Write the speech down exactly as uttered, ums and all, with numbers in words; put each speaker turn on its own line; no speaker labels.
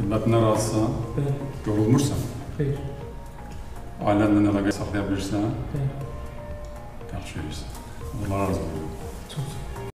Xidmətindən razısan?
Bəli.
Yorulmursan?
Xeyr.
Ailənlə əlaqə saxlaya bilirsən?
Bəli.
Yaxşı edirsən. Allah razı olsun.